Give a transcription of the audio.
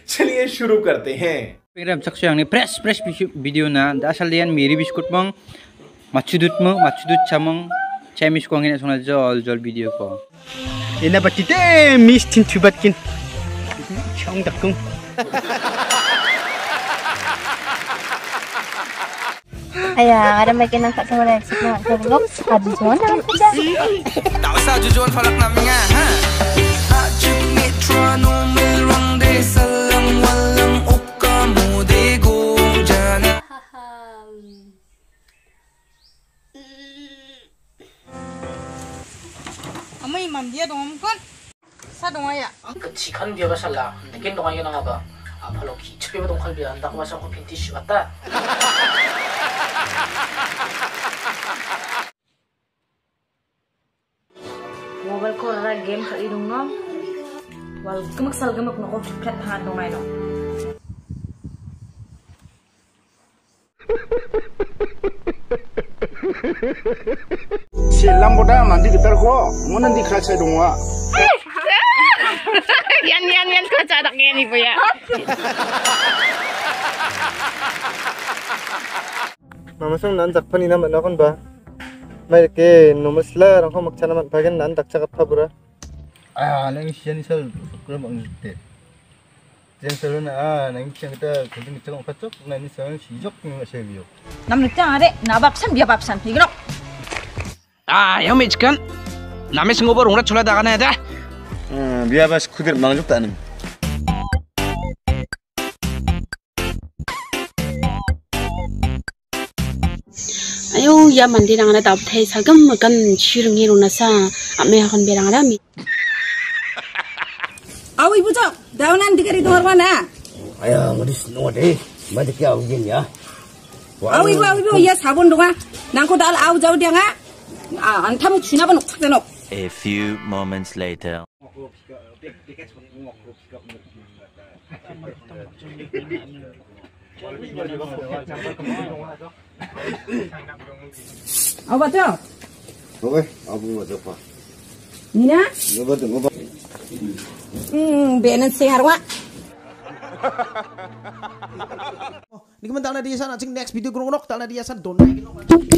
चलिए शुरू करते हैं। Program saksi yang ni press video na dasal lian miri biskut mong machudut chamong Chinese ko ngin sona jol video ko. Ina batite mis tin tubatkin. Chong dakung. Aya, ada makin nak sama dengan semua terlok. Adu jual nak kerja. Tak usah jujuan falak namanya, ha? Acuk metro melwang de salang walang ukamu de go jana. Amai mam dia dong kan? Sa dong ya? Kecikan dia basalah, mungkin dong aja nak apa? Apa lagi? Cepat dong kalbi anda aku masuk ke pintu siapa? Mobile ko ra game ka idong no. Wal kumaksal gamak no ko flat ha dong ay no. Silang boda mandi gitar ko. Ngonan di kaca dong wa. Yan kaca tak ni po ya. Mama sang nan jakpani naman nakon ba? May ke nomasla rang ko magchana man bagen nan dakcha kapha bura. Nang sian sal kuram ang te. Jen saluna nang sian kita kunting chong pachok nang sian sijok ni masebio. Nam nita are na babsan biya babsan higno. Yang macam nama sengobar orang cula dah kan ada. Biar bas kudir mangjok tanam. Ayo ya mandi nang ada tap thai sagam makan shirungi runa sa ame akan berang rami. Awi bujo, daunan dikari tuhar mana? Ayah, ngadis node, mana kia ujin ya? Awi bu ya sabun donga. Nangko dal au jauh dia nga. Antam cina banuk tenok. A few moments later. Apa tu? Oke, aku mau coba. Nina? Ngobat. Benan sehat wa. Ni kemen tak na dia sana, cing next video kurang tak na dia sana donai.